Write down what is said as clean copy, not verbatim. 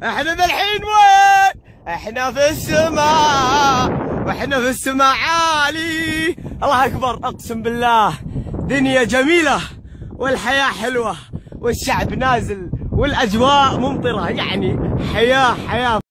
احنا ذا الحين وين؟ احنا في السماء، واحنا في السماء عالي. الله اكبر، اقسم بالله دنيا جميلة والحياة حلوة والشعب نازل والاجواء ممطرة، يعني حياة